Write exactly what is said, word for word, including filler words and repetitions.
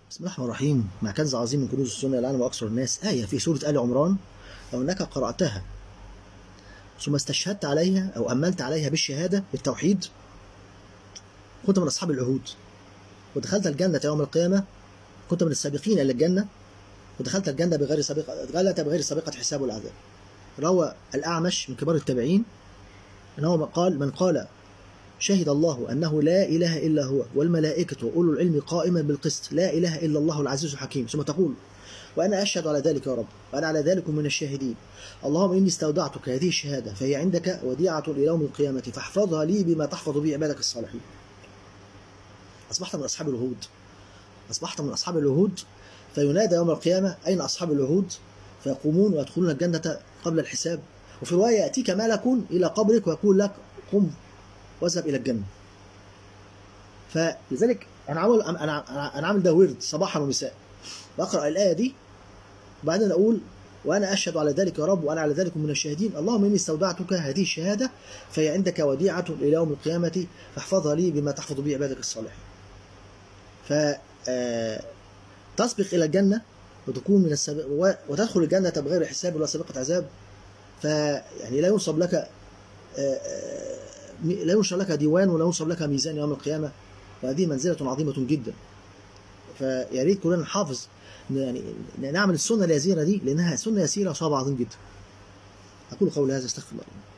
بسم الله الرحمن الرحيم. مع كنز عظيم من كنوز السنة يعلم أكثر الناس، آية في سورة آل عمران: لو أنك قرأتها ثم استشهدت عليها أو أملت عليها بالشهادة بالتوحيد كنت من أصحاب العهود، ودخلت الجنة يوم القيامة كنت من السابقين إلى الجنة، ودخلت الجنة بغير سابقة دخلت بغير سابقة حساب والعذاب. روى الأعمش من كبار التابعين أنه قال: من قال شهد الله أنه لا إله إلا هو والملائكة وأولو العلم قائما بالقسط لا إله إلا الله العزيز الحكيم، ثم تقول: وأنا أشهد على ذلك يا رب وأنا على ذلك من الشاهدين، اللهم إني استودعتك هذه الشهادة فهي عندك وديعة إلى يوم القيامة فاحفظها لي بما تحفظ به عبادك الصالحين. أصبحت من أصحاب العهود، أصبحت من أصحاب العهود، فينادى يوم القيامة: أين أصحاب العهود؟ فيقومون ويدخلون الجنة قبل الحساب. وفي رواية: يأتيك ملك إلى قبرك ويقول لك: قم واذهب إلى الجنة. فلذلك أنا عامل أنا أنا عامل ده ورد صباحا ومساء، بقرأ الآية دي وبعدين أقول: وأنا أشهد على ذلك يا رب وأنا على ذلك من الشاهدين، اللهم إني استودعتك هذه الشهادة فهي عندك وديعة إلى يوم القيامة فاحفظها لي بما تحفظ به عبادك الصالحين. ف تسبق إلى الجنة وتكون من السابق وتدخل الجنة بغير حساب ولا سابقة عذاب، فيعني لا ينصب لك لا ينشر لك ديوان ولا ينصب لك ميزان يوم القيامة، وهذه منزلة عظيمة جدا. فيا ريت كلنا نحافظ يعني نعمل السنة اليسيرة دي، لأنها سنة يسيرة وصعب عظيم جدا. أقول قولي هذا، استغفر الله.